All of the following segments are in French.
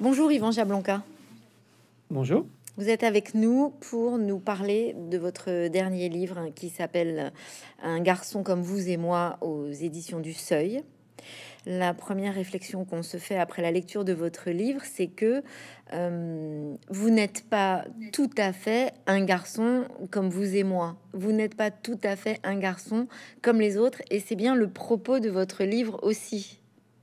Bonjour Yvan Jablonka. Bonjour. Vous êtes avec nous pour nous parler de votre dernier livre qui s'appelle Un garçon comme vous et moi aux éditions du Seuil. La première réflexion qu'on se fait après la lecture de votre livre, c'est que vous n'êtes pas tout à fait un garçon comme vous et moi. Vous n'êtes pas tout à fait un garçon comme les autres, et c'est bien le propos de votre livre aussi.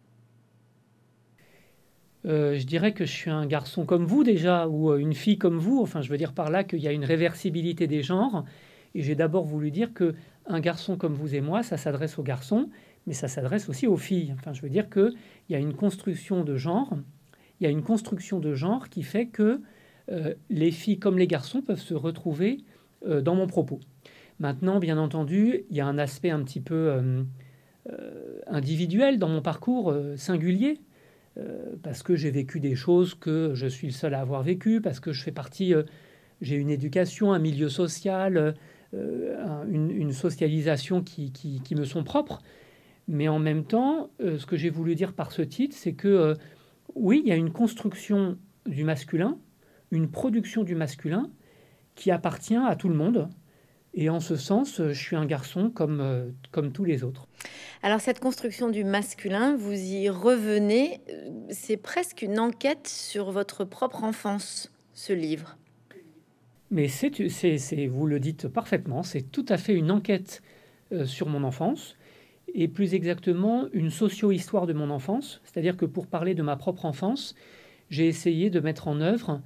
Je dirais que je suis un garçon comme vous déjà, ou une fille comme vous. Enfin, je veux dire par là qu'il y a une réversibilité des genres. Et j'ai d'abord voulu dire que un garçon comme vous et moi, ça s'adresse aux garçons, mais ça s'adresse aussi aux filles. Enfin, je veux dire qu'il y a une construction de genre. Il y a une construction de genre qui fait que les filles comme les garçons peuvent se retrouver dans mon propos. Maintenant, bien entendu, il y a un aspect un petit peu individuel dans mon parcours, singulier. Parce que j'ai vécu des choses que je suis le seul à avoir vécues, parce que je fais partie, j'ai une éducation, un milieu social, une socialisation qui me sont propres. Mais en même temps, ce que j'ai voulu dire par ce titre, c'est que oui, il y a une construction du masculin, une production du masculin qui appartient à tout le monde. Et en ce sens, je suis un garçon comme tous les autres. Alors cette construction du masculin, vous y revenez, c'est presque une enquête sur votre propre enfance, ce livre. Mais vous le dites parfaitement, c'est tout à fait une enquête sur mon enfance, et plus exactement une socio-histoire de mon enfance. C'est-à-dire que pour parler de ma propre enfance, j'ai essayé de mettre en œuvre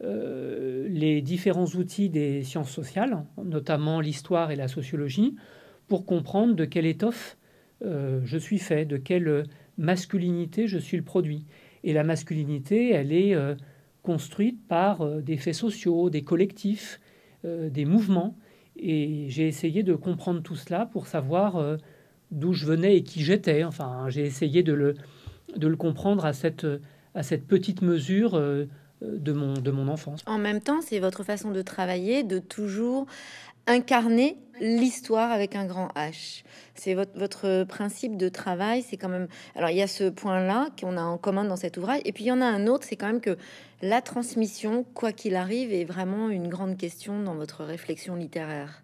les différents outils des sciences sociales, notamment l'histoire et la sociologie, pour comprendre de quelle étoffe je suis fait, de quelle masculinité je suis le produit. Et la masculinité, elle est construite par des faits sociaux, des collectifs, des mouvements. Et j'ai essayé de comprendre tout cela pour savoir d'où je venais et qui j'étais. Enfin, j'ai essayé de le comprendre à cette petite mesure de mon enfance. En même temps, c'est votre façon de travailler, de toujours incarner l'histoire avec un grand H. C'est votre principe de travail, c'est quand même... Alors, il y a ce point-là qu'on a en commun dans cet ouvrage, et puis il y en a un autre, c'est quand même que la transmission, quoi qu'il arrive, est vraiment une grande question dans votre réflexion littéraire.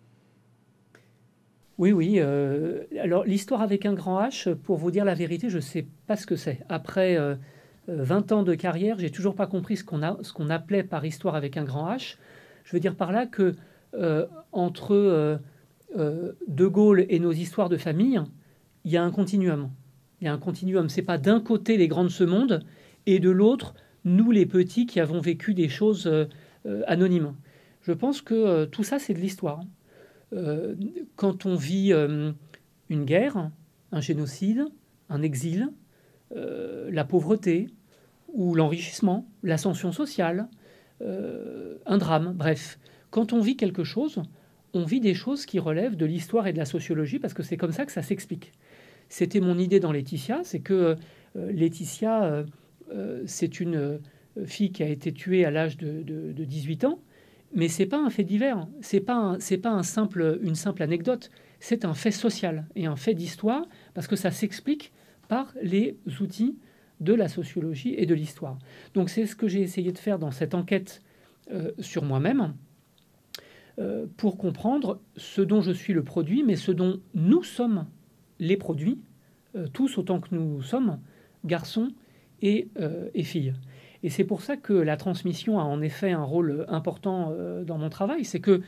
Oui, oui. Alors, l'histoire avec un grand H, pour vous dire la vérité, je ne sais pas ce que c'est. Après 20 ans de carrière, j'ai toujours pas compris ce qu'on appelait par histoire avec un grand H. Je veux dire par là que entre De Gaulle et nos histoires de famille, il y a un continuum. Il y a un continuum. C'est pas d'un côté les grands de ce monde et de l'autre, nous les petits qui avons vécu des choses anonymes. Je pense que tout ça, c'est de l'histoire. Euh, Quand on vit une guerre, un génocide, un exil, la pauvreté ou l'enrichissement, l'ascension sociale, un drame, bref. Quand on vit quelque chose, on vit des choses qui relèvent de l'histoire et de la sociologie parce que c'est comme ça que ça s'explique. C'était mon idée dans Laetitia, c'est que Laetitia, c'est une fille qui a été tuée à l'âge de 18 ans, mais c'est pas un fait divers, c'est pas une simple anecdote, c'est un fait social et un fait d'histoire parce que ça s'explique par les outils de la sociologie et de l'histoire. Donc c'est ce que j'ai essayé de faire dans cette enquête sur moi-même pour comprendre ce dont je suis le produit, mais ce dont nous sommes les produits, tous autant que nous sommes, garçons et filles. Et c'est pour ça que la transmission a en effet un rôle important dans mon travail. C'est que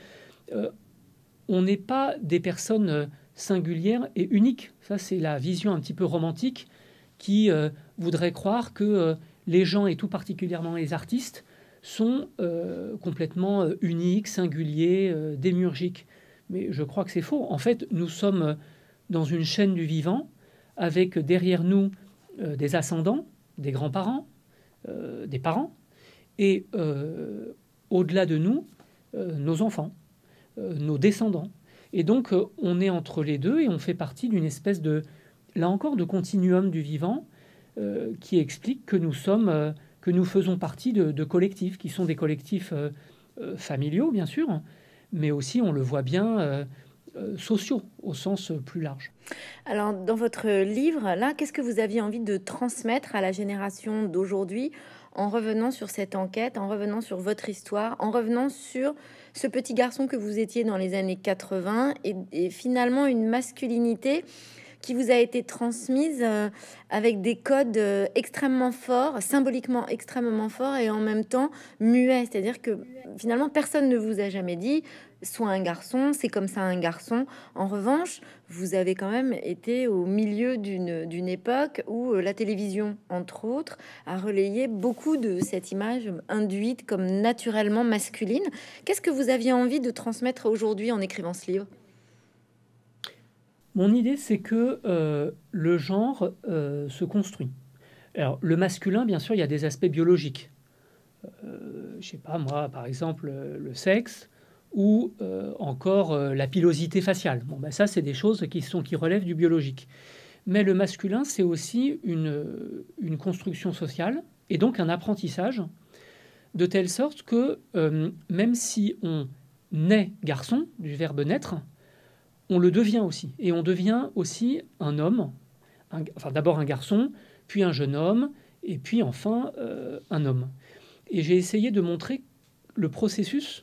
on n'est pas des personnes singulières et uniques. Ça, c'est la vision un petit peu romantique qui voudrait croire que les gens, et tout particulièrement les artistes, sont complètement uniques, singuliers, démiurgiques. Mais je crois que c'est faux. En fait, nous sommes dans une chaîne du vivant, avec derrière nous des ascendants, des grands-parents, des parents, et au-delà de nous, nos enfants, nos descendants. Et donc, on est entre les deux et on fait partie d'une espèce de, là encore, de continuum du vivant qui explique que que nous faisons partie de collectifs qui sont des collectifs familiaux, bien sûr, mais aussi, on le voit bien, sociaux au sens plus large. Alors, dans votre livre, là, qu'est-ce que vous aviez envie de transmettre à la génération d'aujourd'hui en revenant sur cette enquête, en revenant sur votre histoire, en revenant sur ce petit garçon que vous étiez dans les années 80 et finalement une masculinité qui vous a été transmise avec des codes extrêmement forts, symboliquement extrêmement forts et en même temps muets. C'est-à-dire que finalement, personne ne vous a jamais dit sois un garçon, c'est comme ça un garçon. En revanche, vous avez quand même été au milieu d'une époque où la télévision, entre autres, a relayé beaucoup de cette image induite comme naturellement masculine. Qu'est-ce que vous aviez envie de transmettre aujourd'hui en écrivant ce livre? Mon idée, c'est que le genre se construit. Alors, le masculin, bien sûr, il y a des aspects biologiques. Je sais pas, moi, par exemple, le sexe ou encore la pilosité faciale. Bon, ben ça, c'est des choses qui relèvent du biologique. Mais le masculin, c'est aussi une construction sociale et donc un apprentissage, de telle sorte que même si on naît garçon, du verbe naître, on le devient aussi. Et on devient aussi un homme, enfin d'abord un garçon, puis un jeune homme, et puis enfin un homme. Et j'ai essayé de montrer le processus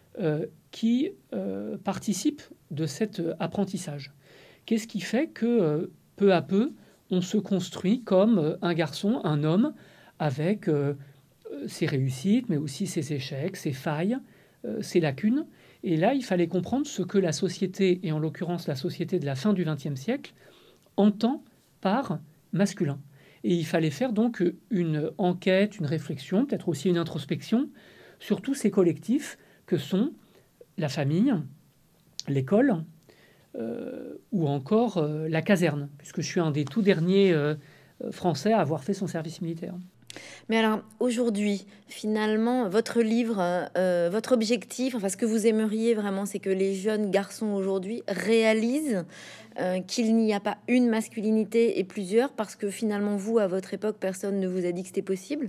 qui participe de cet apprentissage. Qu'est-ce qui fait que peu à peu, on se construit comme un garçon, un homme, avec ses réussites, mais aussi ses échecs, ses failles, ses lacunes. Et là, il fallait comprendre ce que la société, et en l'occurrence la société de la fin du XXe siècle, entend par masculin. Et il fallait faire donc une enquête, une réflexion, peut-être aussi une introspection sur tous ces collectifs que sont la famille, l'école ou encore la caserne, puisque je suis un des tout derniers Français à avoir fait son service militaire. Mais alors, aujourd'hui, finalement, votre livre, votre objectif, enfin, ce que vous aimeriez vraiment, c'est que les jeunes garçons aujourd'hui réalisent qu'il n'y a pas une masculinité et plusieurs, parce que finalement, vous, à votre époque, personne ne vous a dit que c'était possible?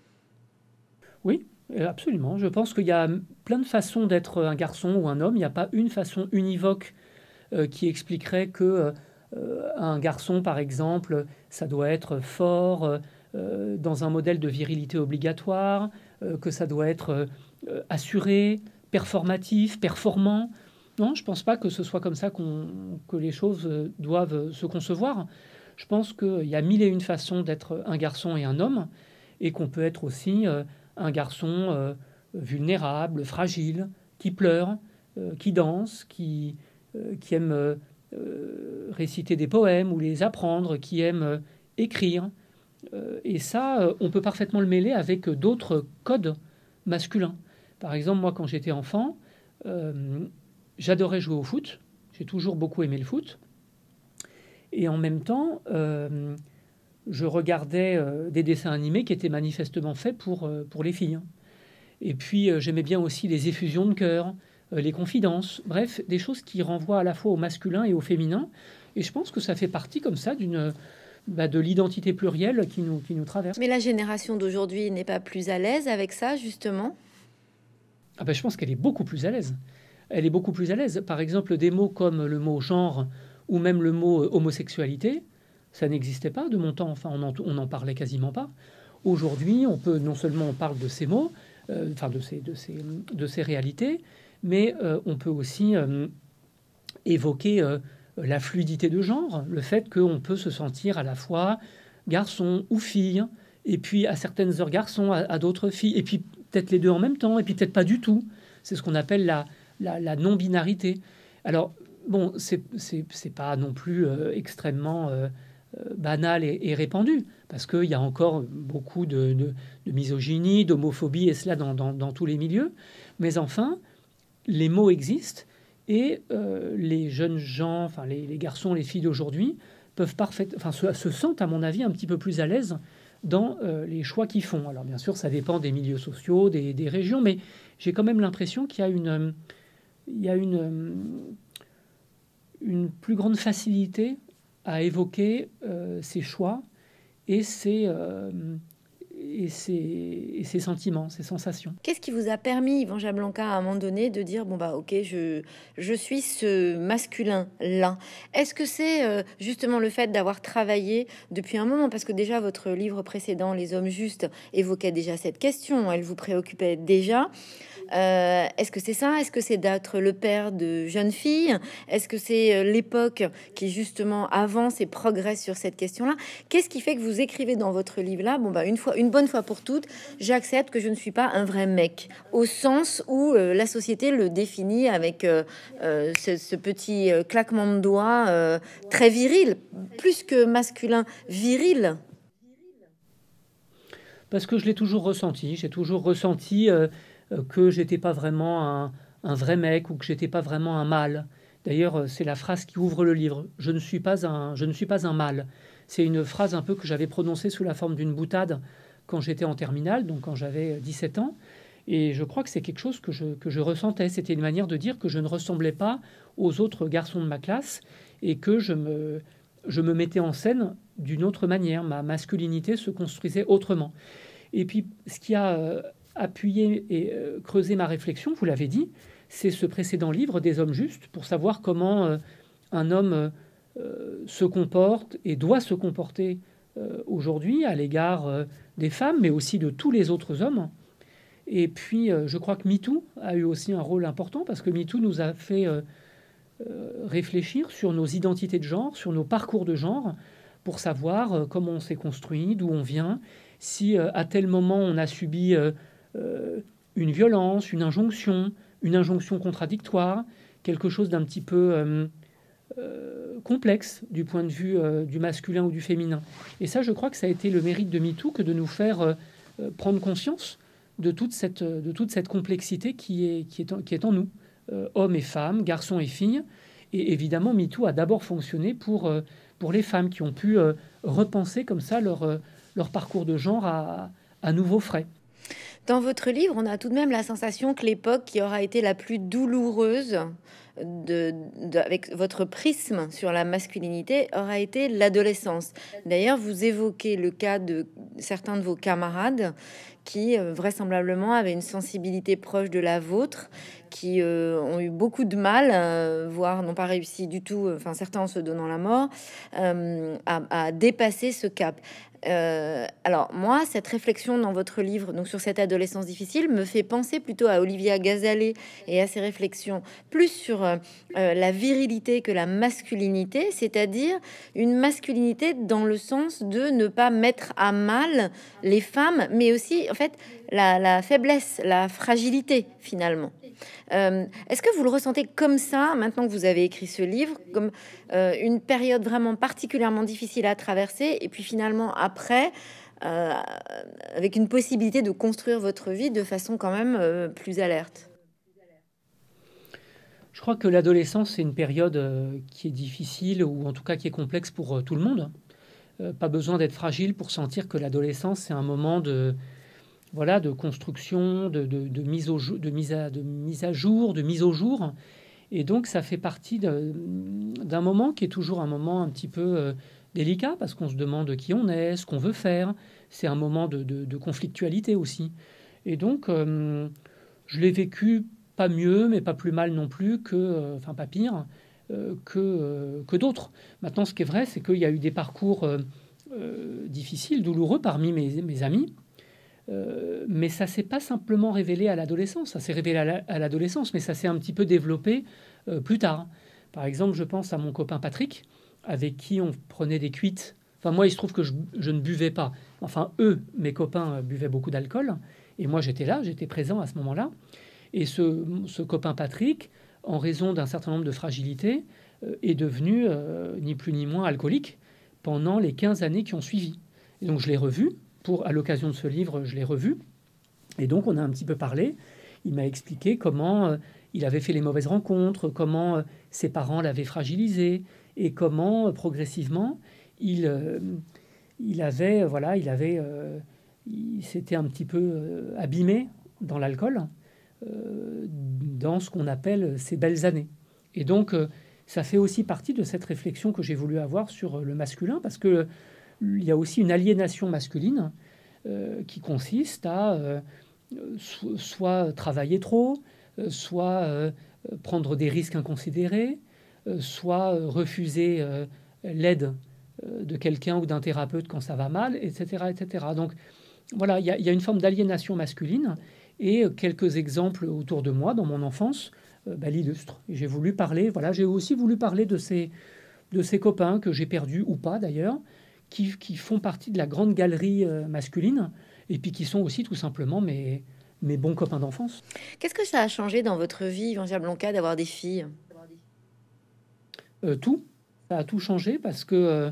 Oui, absolument. Je pense qu'il y a plein de façons d'être un garçon ou un homme. Il n'y a pas une façon univoque qui expliquerait que un garçon, par exemple, ça doit être fort dans un modèle de virilité obligatoire, que ça doit être assuré, performatif, performant. Non, je ne pense pas que ce soit comme ça que les choses doivent se concevoir. Je pense qu'il y a mille et une façons d'être un garçon et un homme, et qu'on peut être aussi un garçon vulnérable, fragile, qui pleure, qui danse, qui aime réciter des poèmes ou les apprendre, qui aime écrire. Et ça, on peut parfaitement le mêler avec d'autres codes masculins. Par exemple, moi, quand j'étais enfant, j'adorais jouer au foot. J'ai toujours beaucoup aimé le foot. Et en même temps, je regardais des dessins animés qui étaient manifestement faits pour les filles. Et puis, j'aimais bien aussi les effusions de cœur, les confidences, bref, des choses qui renvoient à la fois au masculin et au féminin. Et je pense que ça fait partie comme ça de l'identité plurielle qui nous traverse. Mais la génération d'aujourd'hui n'est pas plus à l'aise avec ça, justement? Ah ben, je pense qu'elle est beaucoup plus à l'aise. Elle est beaucoup plus à l'aise. Par exemple, des mots comme le mot genre ou même le mot homosexualité, ça n'existait pas de mon temps. Enfin, on n'en parlait quasiment pas. Aujourd'hui, non seulement on parle de ces mots, enfin de ces réalités, mais on peut aussi évoquer la fluidité de genre, le fait qu'on peut se sentir à la fois garçon ou fille, et puis à certaines heures garçon, à d'autres filles, et puis peut-être les deux en même temps, et puis peut-être pas du tout. C'est ce qu'on appelle la non-binarité. Alors, bon, c'est pas non plus extrêmement banal et répandu, parce qu'il y a encore beaucoup de misogynie, d'homophobie, et cela dans tous les milieux. Mais enfin, les mots existent, et les jeunes gens, enfin les garçons, les filles d'aujourd'hui, se sentent, à mon avis, un petit peu plus à l'aise dans les choix qu'ils font. Alors bien sûr, ça dépend des milieux sociaux, des régions, mais j'ai quand même l'impression qu'il y a une plus grande facilité à évoquer ces choix et ses sentiments, ses sensations. Qu'est-ce qui vous a permis, Yvan Jablanca, à un moment donné, de dire, bon, bah, ok, je suis ce masculin-là? Est-ce que c'est justement le fait d'avoir travaillé depuis un moment? Parce que déjà, votre livre précédent, Les Hommes Justes, évoquait déjà cette question, elle vous préoccupait déjà. Est-ce que c'est ça? Est-ce que c'est d'être le père de jeunes filles? Est-ce que c'est l'époque qui justement avance et progresse sur cette question-là? Qu'est-ce qui fait que vous écrivez dans votre livre-là, bon, bah, une bonne fois pour toutes, j'accepte que je ne suis pas un vrai mec, au sens où la société le définit avec ce petit claquement de doigts très viril, plus que masculin, viril? Parce que je l'ai toujours ressenti. J'ai toujours ressenti que j'étais pas vraiment un vrai mec ou que j'étais pas vraiment un mâle. D'ailleurs, c'est la phrase qui ouvre le livre. Je ne suis pas un mâle. C'est une phrase un peu que j'avais prononcée sous la forme d'une boutade quand j'étais en terminale, donc quand j'avais 17 ans. Et je crois que c'est quelque chose que je ressentais. C'était une manière de dire que je ne ressemblais pas aux autres garçons de ma classe et que je me mettais en scène d'une autre manière. Ma masculinité se construisait autrement. Et puis, ce qui a appuyé et creusé ma réflexion, vous l'avez dit, c'est ce précédent livre, Des Hommes Justes, pour savoir comment un homme se comporte et doit se comporter aujourd'hui à l'égard des femmes, mais aussi de tous les autres hommes. Et puis, je crois que MeToo a eu aussi un rôle important, parce que MeToo nous a fait réfléchir sur nos identités de genre, sur nos parcours de genre, pour savoir comment on s'est construit, d'où on vient, si à tel moment on a subi une violence, une injonction contradictoire, quelque chose d'un petit peu complexe du point de vue du masculin ou du féminin. Et ça, je crois que ça a été le mérite de MeToo, que de nous faire prendre conscience de toute cette complexité qui est en nous, hommes et femmes, garçons et filles. Et évidemment, MeToo a d'abord fonctionné pour les femmes qui ont pu repenser comme ça leur parcours de genre à nouveau frais. Dans votre livre, on a tout de même la sensation que l'époque qui aura été la plus douloureuse avec votre prisme sur la masculinité aura été l'adolescence. D'ailleurs, vous évoquez le cas de certains de vos camarades qui vraisemblablement avaient une sensibilité proche de la vôtre, qui ont eu beaucoup de mal, voire n'ont pas réussi du tout, enfin certains en se donnant la mort, à dépasser ce cap. Alors moi, cette réflexion dans votre livre, donc sur cette adolescence difficile, me fait penser plutôt à Olivia Gazalet et à ses réflexions plus sur la virilité que la masculinité, c'est-à-dire une masculinité dans le sens de ne pas mettre à mal les femmes, mais aussi en fait la faiblesse, la fragilité finalement. Est-ce que vous le ressentez comme ça, maintenant que vous avez écrit ce livre, comme une période vraiment particulièrement difficile à traverser, et puis finalement après, avec une possibilité de construire votre vie de façon quand même plus alerte? Je crois que l'adolescence, c'est une période qui est difficile, ou en tout cas qui est complexe pour tout le monde. Pas besoin d'être fragile pour sentir que l'adolescence, c'est un moment de construction, de mise au jour, de mise à jour, de mise au jour. Et donc, ça fait partie d'un moment qui est toujours un moment un petit peu délicat, parce qu'on se demande qui on est, ce qu'on veut faire. C'est un moment de conflictualité aussi. Et donc, je l'ai vécu pas mieux, mais pas plus mal non plus enfin pas pire, que d'autres. Maintenant, ce qui est vrai, c'est qu'il y a eu des parcours difficiles, douloureux parmi mes amis. Mais ça s'est pas simplement révélé à l'adolescence. Ça s'est révélé à l'adolescence, mais ça s'est un petit peu développé plus tard. Par exemple, je pense à mon copain Patrick, avec qui on prenait des cuites. Enfin, moi, il se trouve que je ne buvais pas. Enfin, eux, mes copains, buvaient beaucoup d'alcool. Et moi, j'étais là, j'étais présent à ce moment-là. Et ce copain Patrick, en raison d'un certain nombre de fragilités, est devenu ni plus ni moins alcoolique pendant les 15 années qui ont suivi. Et donc, je l'ai revu. À l'occasion de ce livre, je l'ai revu. Et donc, on a un petit peu parlé. Il m'a expliqué comment il avait fait les mauvaises rencontres, comment ses parents l'avaient fragilisé, et comment, progressivement, il s'était un petit peu abîmé dans l'alcool, dans ce qu'on appelle ses belles années. Et donc, ça fait aussi partie de cette réflexion que j'ai voulu avoir sur le masculin, parce que il y a aussi une aliénation masculine qui consiste à soit travailler trop, soit prendre des risques inconsidérés, soit refuser l'aide de quelqu'un ou d'un thérapeute quand ça va mal, etc. etc. Donc voilà, il y a une forme d'aliénation masculine et quelques exemples autour de moi dans mon enfance l'illustrent. Et j'ai voulu parler, voilà, j'ai aussi voulu parler de ces copains que j'ai perdus ou pas d'ailleurs, qui font partie de la grande galerie masculine et puis qui sont aussi tout simplement mes bons copains d'enfance. Qu'est-ce que ça a changé dans votre vie, Jean Jablonka, d'avoir des filles? Tout, ça a tout changé parce que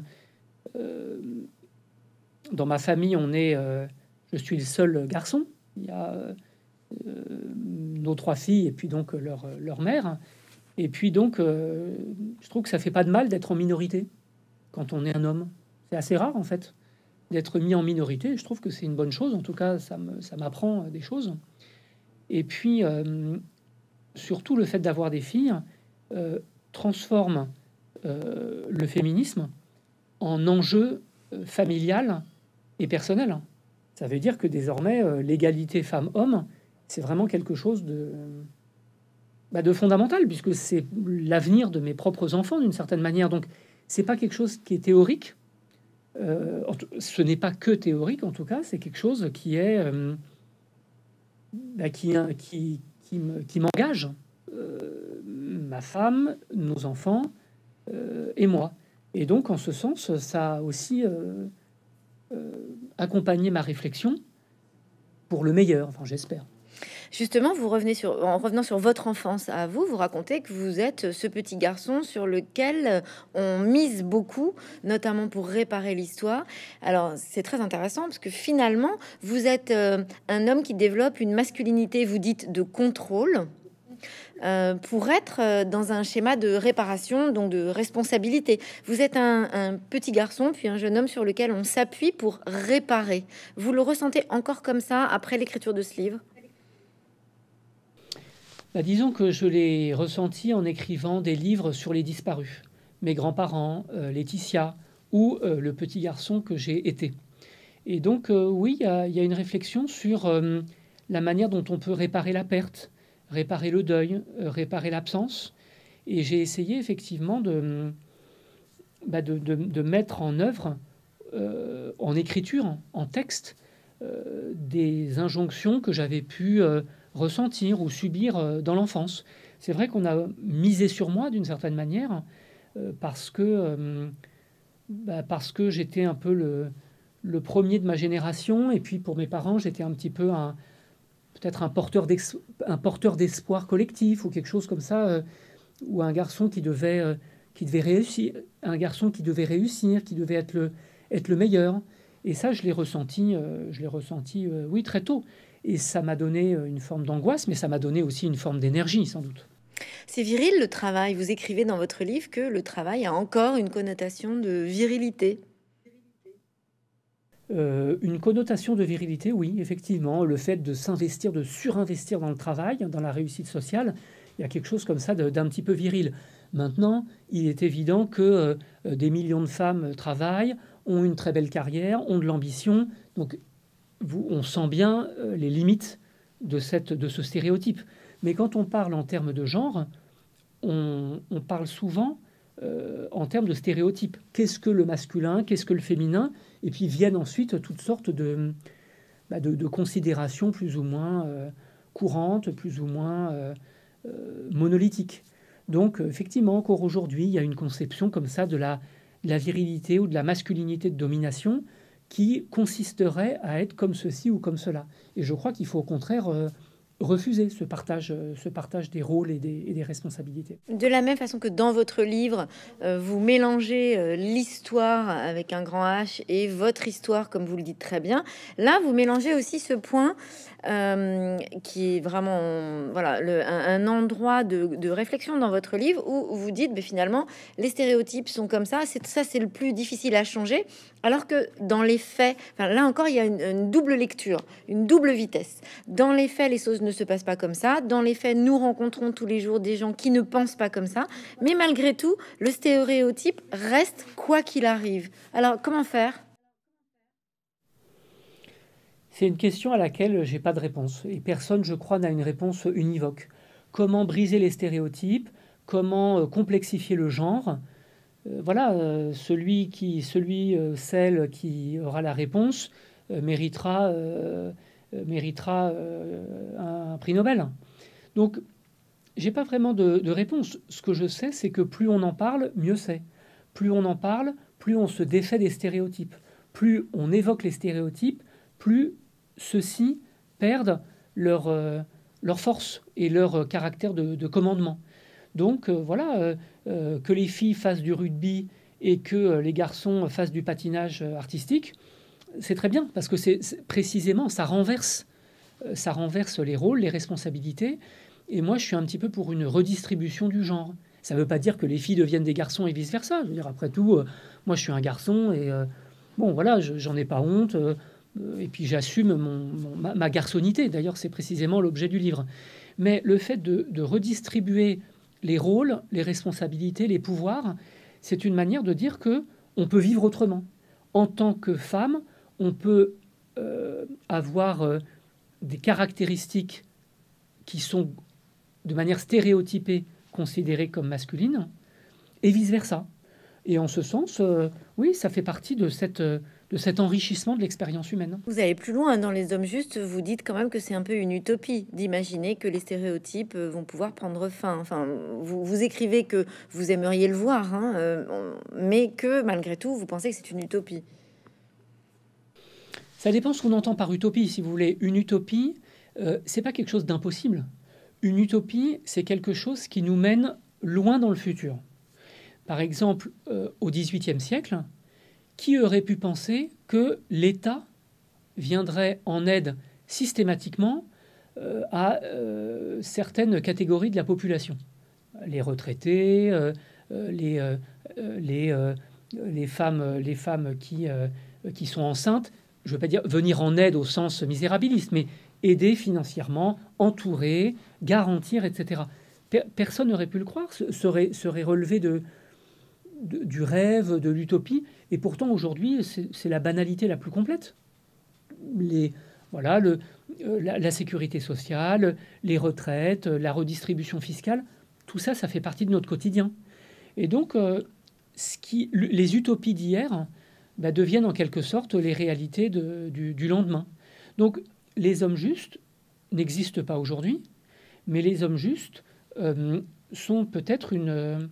dans ma famille, je suis le seul garçon. Il y a nos 3 filles et puis donc leur mère. Et puis donc, je trouve que ça fait pas de mal d'être en minorité quand on est un homme. C'est assez rare en fait d'être mis en minorité. Je trouve que c'est une bonne chose. En tout cas, ça m'apprend des choses. Et puis, surtout, le fait d'avoir des filles transforme le féminisme en enjeu familial et personnel. Ça veut dire que désormais, l'égalité femmes-hommes, c'est vraiment quelque chose de fondamental, puisque c'est l'avenir de mes propres enfants d'une certaine manière. Donc, c'est pas quelque chose qui est théorique. Ce n'est pas que théorique, en tout cas, c'est quelque chose qui est qui m'engage, ma femme, nos enfants et moi. Et donc, en ce sens, ça a aussi accompagné ma réflexion pour le meilleur, enfin, j'espère. Justement, en revenant sur votre enfance à vous, vous racontez que vous êtes ce petit garçon sur lequel on mise beaucoup, notamment pour réparer l'histoire. Alors, c'est très intéressant parce que finalement, vous êtes un homme qui développe une masculinité, vous dites, de contrôle, pour être dans un schéma de réparation, donc de responsabilité. Vous êtes un petit garçon, puis un jeune homme sur lequel on s'appuie pour réparer. Vous le ressentez encore comme ça après l'écriture de ce livre? Disons que je l'ai ressenti en écrivant des livres sur les disparus. Mes grands-parents, Laetitia, ou le petit garçon que j'ai été. Et donc, oui, il y a une réflexion sur la manière dont on peut réparer la perte, réparer le deuil, réparer l'absence. Et j'ai essayé effectivement de mettre en œuvre, en écriture, en texte, des injonctions que j'avais pu ressentir ou subir dans l'enfance. C'est vrai qu'on a misé sur moi d'une certaine manière parce que j'étais un peu le premier de ma génération, et puis pour mes parents j'étais un petit peu peut-être un porteur d'espoir collectif ou quelque chose comme ça, ou un garçon qui devait réussir, qui devait être le meilleur. Et ça, je l'ai ressenti, oui, très tôt. Et ça m'a donné une forme d'angoisse, mais ça m'a donné aussi une forme d'énergie, sans doute. C'est viril, le travail. Vous écrivez dans votre livre que le travail a encore une connotation de virilité. Une connotation de virilité, oui, effectivement. Le fait de s'investir, de surinvestir dans le travail, dans la réussite sociale, il y a quelque chose comme ça d'un petit peu viril. Maintenant, il est évident que des millions de femmes travaillent, ont une très belle carrière, ont de l'ambition. Donc, on sent bien les limites de ce stéréotype. Mais quand on parle en termes de genre, on parle souvent en termes de stéréotypes. Qu'est-ce que le masculin, qu'est-ce que le féminin? Et puis viennent ensuite toutes sortes de considérations plus ou moins courantes, plus ou moins monolithiques. Donc, effectivement, encore aujourd'hui, il y a une conception comme ça de la virilité ou de la masculinité de domination qui consisterait à être comme ceci ou comme cela. Et je crois qu'il faut au contraire refuser ce partage des rôles et des responsabilités. De la même façon que dans votre livre, vous mélangez l'histoire avec un grand H et votre histoire, comme vous le dites très bien, là, vous mélangez aussi ce point qui est vraiment un endroit de réflexion dans votre livre où vous dites, finalement, les stéréotypes sont comme ça, c'est le plus difficile à changer, alors que dans les faits, là encore, il y a une double lecture, une double vitesse. Dans les faits, les choses ne se passent pas comme ça. Dans les faits, nous rencontrons tous les jours des gens qui ne pensent pas comme ça. Mais malgré tout, le stéréotype reste quoi qu'il arrive. Alors, comment faire? C'est une question à laquelle j'ai pas de réponse. Et personne, je crois, n'a une réponse univoque. Comment briser les stéréotypes? Comment complexifier le genre? Voilà, celle qui aura la réponse méritera un prix Nobel. Donc, j'ai pas vraiment de réponse. Ce que je sais, c'est que plus on en parle, mieux c'est. Plus on en parle, plus on se défait des stéréotypes. Plus on évoque les stéréotypes, plus ceux-ci perdent leur force et leur caractère de commandement. Donc voilà, que les filles fassent du rugby et que les garçons fassent du patinage artistique, c'est très bien, parce que précisément, ça renverse les rôles, les responsabilités. Et moi, je suis un petit peu pour une redistribution du genre. Ça ne veut pas dire que les filles deviennent des garçons et vice-versa. Je veux dire, après tout, moi, je suis un garçon et bon, voilà, j'en ai pas honte. Et puis, j'assume ma garçonnité. D'ailleurs, c'est précisément l'objet du livre. Mais le fait de redistribuer les rôles, les responsabilités, les pouvoirs, c'est une manière de dire que on peut vivre autrement. En tant que femme, on peut avoir des caractéristiques qui sont de manière stéréotypée considérées comme masculines, et vice-versa. Et en ce sens, oui, ça fait partie de cet enrichissement de l'expérience humaine. Vous allez plus loin dans Les Hommes Justes, vous dites quand même que c'est un peu une utopie d'imaginer que les stéréotypes vont pouvoir prendre fin. Enfin, vous écrivez que vous aimeriez le voir, hein, mais que malgré tout, vous pensez que c'est une utopie. Ça dépend ce qu'on entend par utopie. Si vous voulez, une utopie, c'est pas quelque chose d'impossible. Une utopie, c'est quelque chose qui nous mène loin dans le futur. Par exemple, au XVIIIe siècle, qui aurait pu penser que l'État viendrait en aide systématiquement à certaines catégories de la population? Les retraités, les femmes qui sont enceintes. Je ne veux pas dire venir en aide au sens misérabiliste, mais aider financièrement, entourer, garantir, etc. Personne n'aurait pu le croire, serait relevé du rêve, de l'utopie. Et pourtant, aujourd'hui, c'est la banalité la plus complète. La sécurité sociale, les retraites, la redistribution fiscale, tout ça, ça fait partie de notre quotidien. Et donc, les utopies d'hier deviennent en quelque sorte les réalités du lendemain. Donc, les hommes justes n'existent pas aujourd'hui, mais les hommes justes sont peut-être une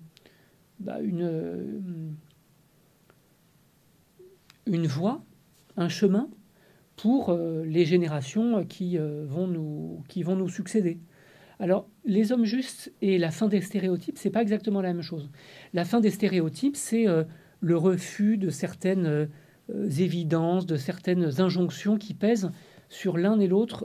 voie, un chemin pour les générations qui vont nous succéder. Alors, les hommes justes et la fin des stéréotypes, c'est pas exactement la même chose. La fin des stéréotypes, c'est le refus de certaines évidences, de certaines injonctions qui pèsent sur l'un et l'autre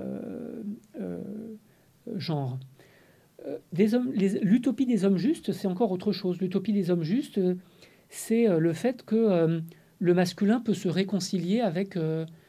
genre. L'utopie des hommes justes, c'est encore autre chose. L'utopie des hommes justes, c'est le fait que le masculin peut se réconcilier avec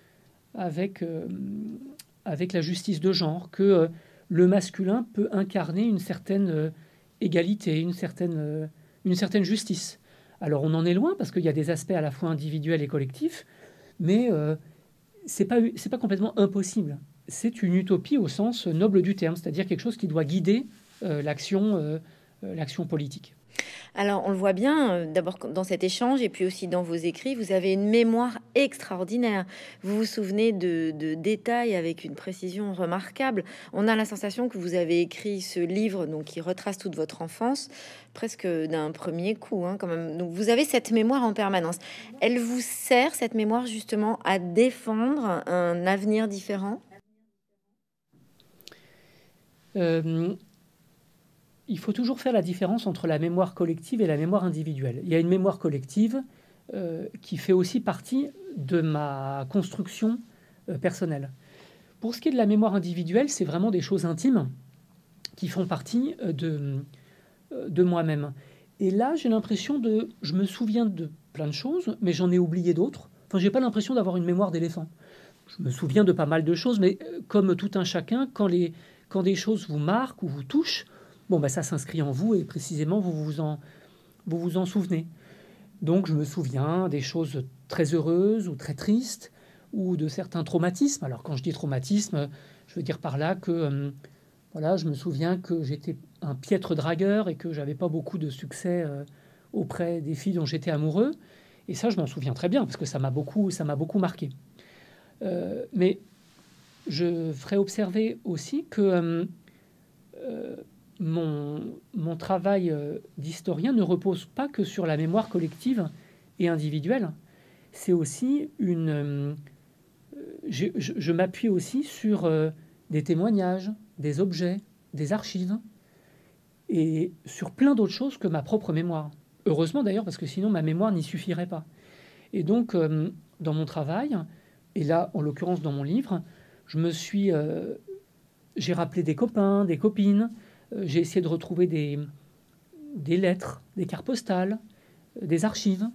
la justice de genre, que le masculin peut incarner une certaine égalité, une certaine justice. Alors on en est loin parce qu'il y a des aspects à la fois individuels et collectifs, mais c'est pas complètement impossible. C'est une utopie au sens noble du terme, c'est-à-dire quelque chose qui doit guider l'action politique. Alors, on le voit bien, d'abord dans cet échange et puis aussi dans vos écrits, vous avez une mémoire extraordinaire. Vous vous souvenez de détails avec une précision remarquable. On a la sensation que vous avez écrit ce livre, donc qui retrace toute votre enfance, presque d'un premier coup, hein, quand même. Donc, vous avez cette mémoire en permanence. Elle vous sert, cette mémoire, justement, à défendre un avenir différent? Il faut toujours faire la différence entre la mémoire collective et la mémoire individuelle. Il y a une mémoire collective qui fait aussi partie de ma construction personnelle. Pour ce qui est de la mémoire individuelle, c'est vraiment des choses intimes qui font partie de moi-même. Et là, j'ai l'impression je me souviens de plein de choses, mais j'en ai oublié d'autres. Enfin, j'ai pas l'impression d'avoir une mémoire d'éléphant. Je me souviens de pas mal de choses, mais comme tout un chacun, quand des choses vous marquent ou vous touchent, ça s'inscrit en vous et précisément vous vous en souvenez. Donc je me souviens des choses très heureuses ou très tristes ou de certains traumatismes. Alors quand je dis traumatisme, je veux dire par là que voilà, je me souviens que j'étais un piètre dragueur et que j'avais pas beaucoup de succès auprès des filles dont j'étais amoureux. Et ça, je m'en souviens très bien parce que ça m'a beaucoup marqué. Mais je ferai observer aussi que mon travail d'historien ne repose pas que sur la mémoire collective et individuelle. C'est aussi je m'appuie aussi sur des témoignages, des objets, des archives, et sur plein d'autres choses que ma propre mémoire. Heureusement d'ailleurs, parce que sinon ma mémoire n'y suffirait pas. Et donc, dans mon travail, et là, en l'occurrence dans mon livre, j'ai rappelé des copains, des copines, j'ai essayé de retrouver des lettres, des cartes postales, des archives.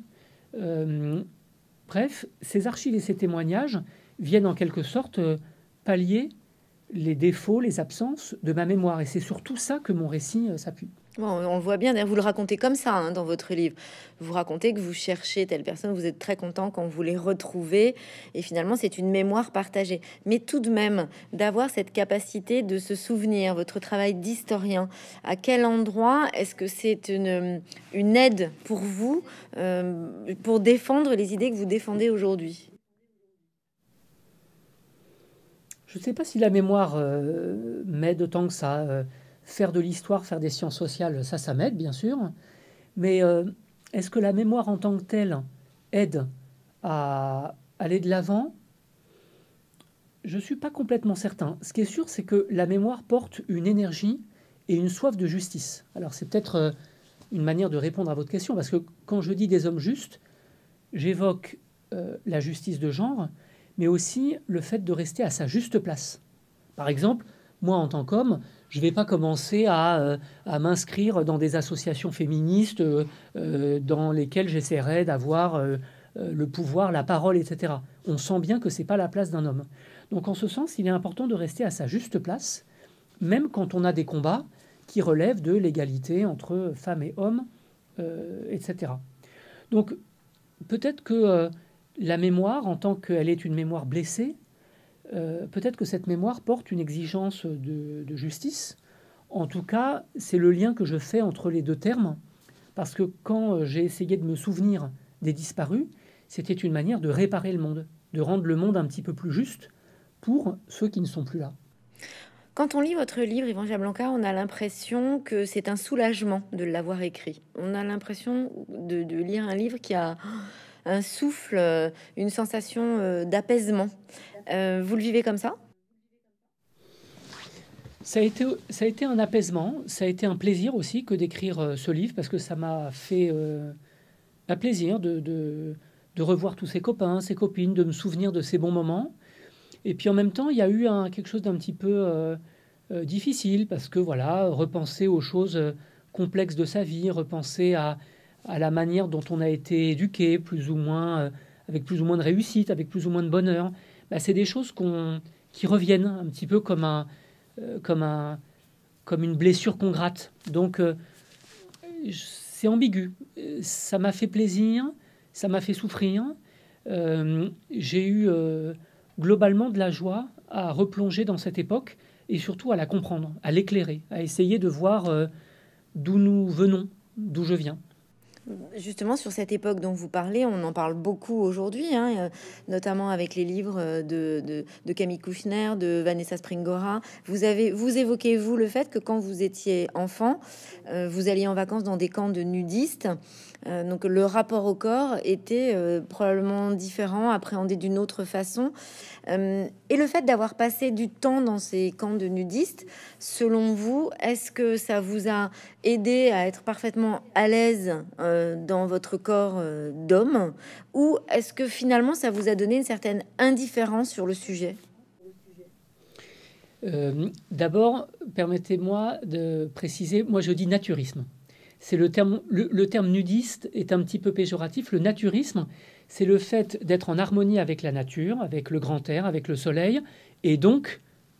Bref, ces archives et ces témoignages viennent en quelque sorte pallier les défauts, les absences de ma mémoire. Et c'est surtout ça que mon récit s'appuie. Bon, on le voit bien, d'ailleurs, vous le racontez comme ça hein, dans votre livre. Vous racontez que vous cherchez telle personne, vous êtes très content quand vous les retrouvez, et finalement, c'est une mémoire partagée. Mais tout de même, d'avoir cette capacité de se souvenir, votre travail d'historien, à quel endroit est-ce que c'est une aide pour vous, pour défendre les idées que vous défendez aujourd'hui? Je ne sais pas si la mémoire m'aide autant que ça. Faire de l'histoire, faire des sciences sociales, ça m'aide, bien sûr. Mais est-ce que la mémoire en tant que telle aide à aller de l'avant? Je ne suis pas complètement certain. Ce qui est sûr, c'est que la mémoire porte une énergie et une soif de justice. Alors, c'est peut-être une manière de répondre à votre question, parce que quand je dis des hommes justes, j'évoque la justice de genre, mais aussi le fait de rester à sa juste place. Par exemple, moi, en tant qu'homme, je ne vais pas commencer à m'inscrire dans des associations féministes dans lesquelles j'essaierai d'avoir le pouvoir, la parole, etc. On sent bien que ce n'est pas la place d'un homme. Donc, en ce sens, il est important de rester à sa juste place, même quand on a des combats qui relèvent de l'égalité entre femmes et hommes, etc. Donc, peut-être que la mémoire, en tant qu'elle est une mémoire blessée, peut-être que cette mémoire porte une exigence de justice. En tout cas, c'est le lien que je fais entre les deux termes, parce que quand j'ai essayé de me souvenir des disparus, c'était une manière de réparer le monde, de rendre le monde un petit peu plus juste pour ceux qui ne sont plus là. Quand on lit votre livre, Yvan Jablanca, on a l'impression que c'est un soulagement de l'avoir écrit. On a l'impression de lire un livre qui a un souffle, une sensation d'apaisement. Vous le vivez comme ça? Ça a été un apaisement, ça a été un plaisir aussi que d'écrire ce livre, parce que ça m'a fait un plaisir de revoir tous ces copains, ces copines, de me souvenir de ces bons moments. Et puis en même temps, il y a eu quelque chose d'un petit peu difficile, parce que voilà, repenser aux choses complexes de sa vie, repenser à la manière dont on a été éduqué, plus ou moins, avec plus ou moins de réussite, avec plus ou moins de bonheur, bah, c'est des choses qui reviennent un petit peu comme une blessure qu'on gratte. Donc c'est ambigu. Ça m'a fait plaisir, ça m'a fait souffrir. J'ai eu globalement de la joie à replonger dans cette époque et surtout à la comprendre, à l'éclairer, à essayer de voir d'où nous venons, d'où je viens. Justement, sur cette époque dont vous parlez, on en parle beaucoup aujourd'hui, hein, notamment avec les livres de Camille Kouchner, de Vanessa Springora. Vous évoquez, vous, le fait que quand vous étiez enfant, vous alliez en vacances dans des camps de nudistes. Donc le rapport au corps était probablement différent, appréhendé d'une autre façon. Et le fait d'avoir passé du temps dans ces camps de nudistes, selon vous, est-ce que ça vous a aidé à être parfaitement à l'aise dans votre corps d'homme, ou est-ce que finalement ça vous a donné une certaine indifférence sur le sujet? D'abord, permettez-moi de préciser, moi je dis naturisme. C'est le terme nudiste est un petit peu péjoratif. Le naturisme, c'est le fait d'être en harmonie avec la nature, avec le grand air, avec le soleil, et donc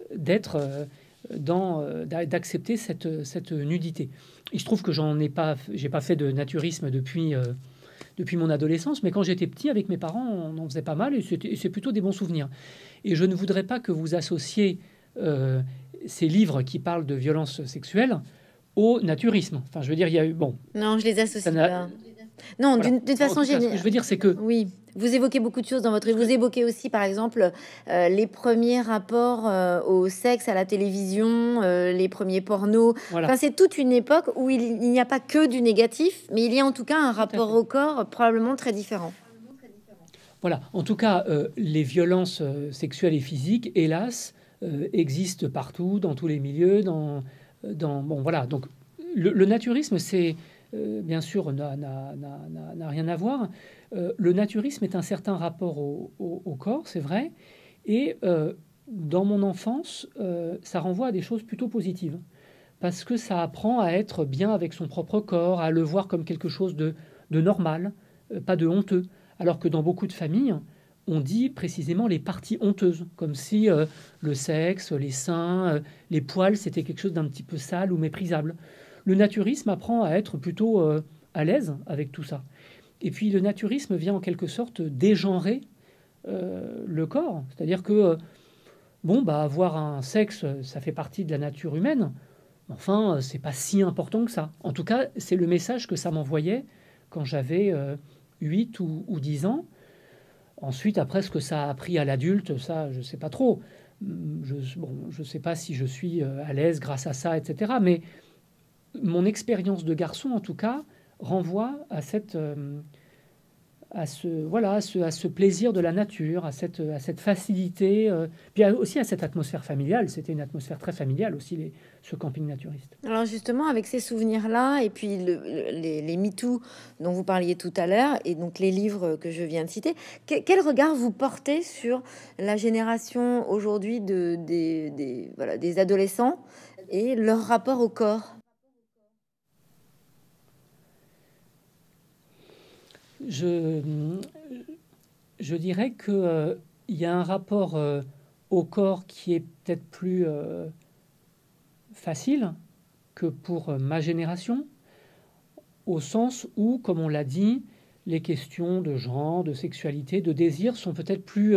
d'accepter cette nudité. Il se trouve que j'ai pas fait de naturisme depuis depuis mon adolescence, mais quand j'étais petit, avec mes parents, on en faisait pas mal, et c'est plutôt des bons souvenirs. Et je ne voudrais pas que vous associez ces livres qui parlent de violences sexuelles au naturisme. Enfin, je veux dire, il y a eu... Bon, Non, je les associe pas. Non, voilà. d'une façon générale. Ce que je veux dire, c'est que... Oui, vous évoquez beaucoup de choses dans votre livre. Vous évoquez aussi, par exemple, les premiers rapports au sexe à la télévision, les premiers pornos. Voilà. Enfin, c'est toute une époque où il n'y a pas que du négatif, mais il y a en tout cas un rapport au corps probablement très différent. Voilà. En tout cas, les violences sexuelles et physiques, hélas, existent partout, dans tous les milieux. Bon, voilà. Donc, le naturisme, c'est... bien sûr, n'a rien à voir. Le naturisme est un certain rapport au corps, c'est vrai. Et dans mon enfance, ça renvoie à des choses plutôt positives. Parce que ça apprend à être bien avec son propre corps, à le voir comme quelque chose de normal, pas de honteux. Alors que dans beaucoup de familles, on dit précisément les parties honteuses, comme si le sexe, les seins, les poils, c'était quelque chose d'un petit peu sale ou méprisable. Le naturisme apprend à être plutôt à l'aise avec tout ça. Et puis le naturisme vient en quelque sorte dégenrer le corps. C'est-à-dire que, avoir un sexe, ça fait partie de la nature humaine. Enfin, c'est pas si important que ça. En tout cas, c'est le message que ça m'envoyait quand j'avais 8 ou 10 ans. Ensuite, après, ce que ça a appris à l'adulte, ça, je sais pas trop. Je sais pas si je suis à l'aise grâce à ça, etc. Mais mon expérience de garçon, en tout cas, renvoie à ce plaisir de la nature, à cette facilité, puis aussi à cette atmosphère familiale. C'était une atmosphère très familiale aussi, ce camping naturiste. Alors justement, avec ces souvenirs-là, et puis les MeToo dont vous parliez tout à l'heure, et donc les livres que je viens de citer, quel regard vous portez sur la génération aujourd'hui des adolescents et leur rapport au corps? Je dirais qu'il y a un rapport au corps qui est peut-être plus facile que pour ma génération, au sens où, comme on l'a dit, les questions de genre, de sexualité, de désir sont peut-être plus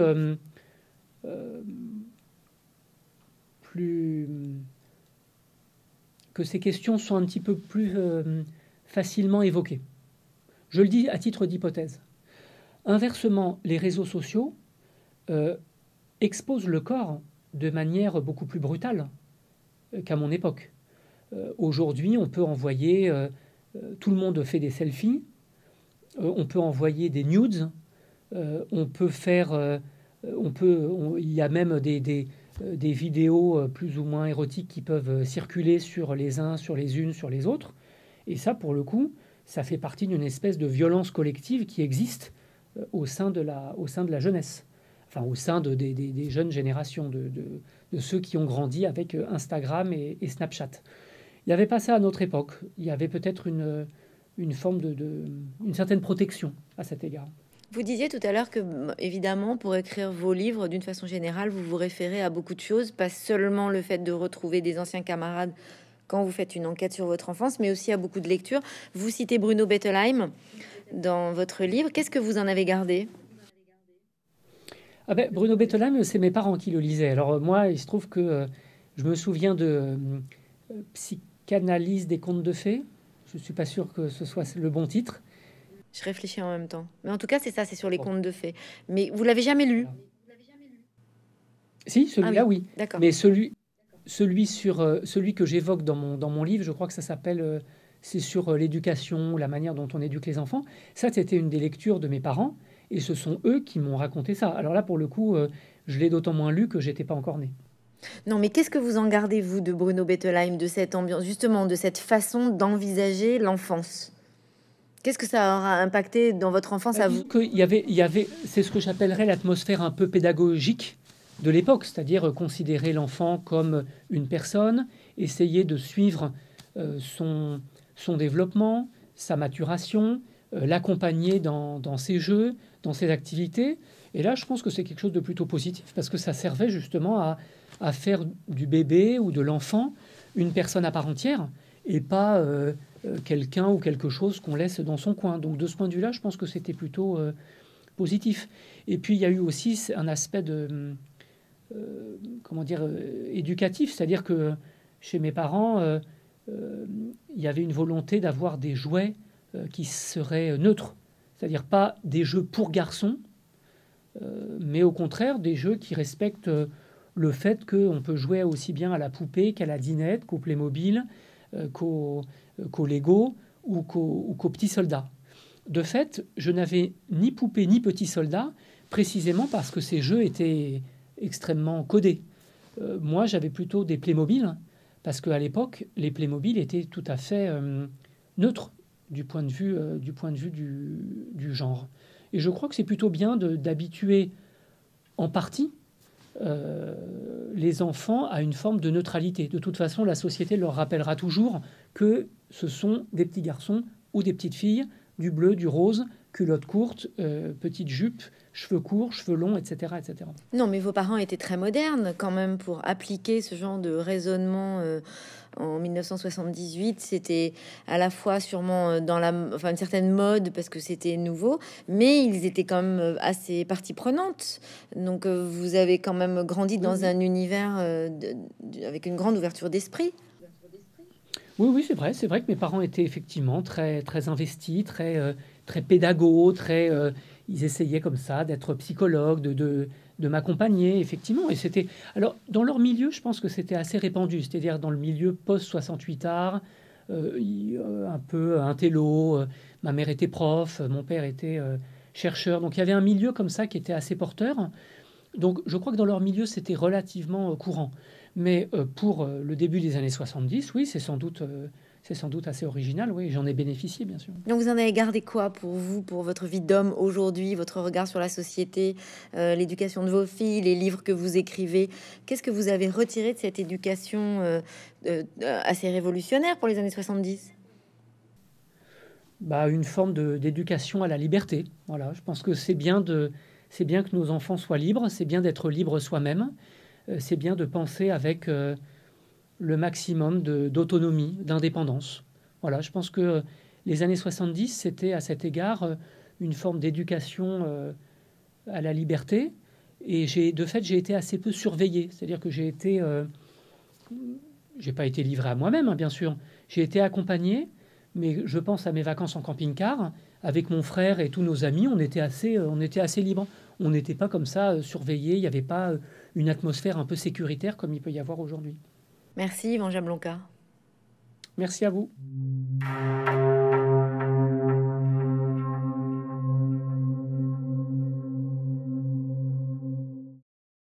que ces questions sont un petit peu plus facilement évoquées. Je le dis à titre d'hypothèse. Inversement, les réseaux sociaux exposent le corps de manière beaucoup plus brutale qu'à mon époque. Aujourd'hui, on peut envoyer... tout le monde fait des selfies. On peut envoyer des nudes. On peut faire... il y a même des vidéos plus ou moins érotiques qui peuvent circuler sur les uns, sur les unes, sur les autres. Et ça, pour le coup, ça fait partie d'une espèce de violence collective qui existe au sein de la jeunesse, enfin au sein des jeunes générations, de ceux qui ont grandi avec Instagram et Snapchat. Il n'y avait pas ça à notre époque. Il y avait peut-être une forme une certaine protection à cet égard. Vous disiez tout à l'heure que, évidemment, pour écrire vos livres, d'une façon générale, vous vous référez à beaucoup de choses, pas seulement le fait de retrouver des anciens camarades quand vous faites une enquête sur votre enfance, mais aussi à beaucoup de lectures. Vous citez Bruno Bettelheim dans votre livre. Qu'est-ce que vous en avez gardé? Bruno Bettelheim, c'est mes parents qui le lisaient. Alors moi, il se trouve que je me souviens de Psychanalyse des contes de fées. Je ne suis pas sûr que ce soit le bon titre. Je réfléchis en même temps. Mais en tout cas, c'est ça, c'est sur les contes de fées. Mais vous l'avez jamais lu? Si, celui-là, oui. D'accord. Mais celui que j'évoque dans mon livre, je crois que ça s'appelle c'est sur l'éducation, la manière dont on éduque les enfants. Ça, c'était une des lectures de mes parents, et ce sont eux qui m'ont raconté ça. Alors là, pour le coup, je l'ai d'autant moins lu que j'étais pas encore né. Non, mais qu'est-ce que vous en gardez, vous, de Bruno Bettelheim, de cette ambiance, justement, de cette façon d'envisager l'enfance? Qu'est-ce que ça aura impacté dans votre enfance à vous? Il y avait, c'est ce que j'appellerais l'atmosphère un peu pédagogique de l'époque, c'est-à-dire considérer l'enfant comme une personne, essayer de suivre son développement, sa maturation, l'accompagner dans ses jeux, dans ses activités. Et là, je pense que c'est quelque chose de plutôt positif, parce que ça servait justement à faire du bébé ou de l'enfant une personne à part entière, et pas quelqu'un ou quelque chose qu'on laisse dans son coin. Donc de ce point de vue-là, je pense que c'était plutôt positif. Et puis il y a eu aussi un aspect de comment dire éducatif, c'est-à-dire que chez mes parents, il y avait une volonté d'avoir des jouets qui seraient neutres, c'est-à-dire pas des jeux pour garçons, mais au contraire des jeux qui respectent le fait qu'on peut jouer aussi bien à la poupée qu'à la dinette, qu'au Playmobil, qu'au Lego ou qu'aux petits soldats. De fait, je n'avais ni poupée ni petit soldat, précisément parce que ces jeux étaient extrêmement codés. Moi, j'avais plutôt des Playmobil, parce qu'à l'époque, les Playmobil étaient tout à fait neutres du point de vue, du genre. Et je crois que c'est plutôt bien d'habituer en partie les enfants à une forme de neutralité. De toute façon, la société leur rappellera toujours que ce sont des petits garçons ou des petites filles, du bleu, du rose, culotte courte, petite jupe, cheveux courts, cheveux longs, etc., etc. Non, mais vos parents étaient très modernes quand même pour appliquer ce genre de raisonnement en 1978. C'était à la fois sûrement dans une certaine mode parce que c'était nouveau, mais ils étaient quand même assez partie prenante. Donc vous avez quand même grandi dans un univers avec une grande ouverture d'esprit. Oui, oui, c'est vrai. C'est vrai que mes parents étaient effectivement très, très investis, très pédagogues, ils essayaient comme ça d'être psychologues, de m'accompagner, effectivement. Et c'était... Alors, dans leur milieu, je pense que c'était assez répandu. C'est-à-dire dans le milieu post-68 art, un peu intello. Ma mère était prof, mon père était chercheur. Donc, il y avait un milieu comme ça qui était assez porteur. Donc, je crois que dans leur milieu, c'était relativement courant. Mais pour le début des années 70, oui, c'est sans doute assez original. Oui, j'en ai bénéficié, bien sûr. Donc vous en avez gardé quoi pour vous, pour votre vie d'homme aujourd'hui, votre regard sur la société, l'éducation de vos filles, les livres que vous écrivez? Qu'est-ce que vous avez retiré de cette éducation assez révolutionnaire pour les années 70? Bah, une forme d'éducation à la liberté. Voilà, je pense que c'est bien que nos enfants soient libres, c'est bien d'être libre soi-même, c'est bien de penser avec le maximum d'autonomie, d'indépendance. Voilà, je pense que les années 70, c'était à cet égard une forme d'éducation à la liberté. Et de fait, j'ai été assez peu surveillé. C'est-à-dire que j'ai pas été livré à moi-même, hein, bien sûr. J'ai été accompagné, mais je pense à mes vacances en camping-car. Avec mon frère et tous nos amis, on était assez libres. On n'était pas comme ça surveillé. Il n'y avait pas une atmosphère un peu sécuritaire comme il peut y avoir aujourd'hui. Merci, Yvan Jablonka. Merci à vous.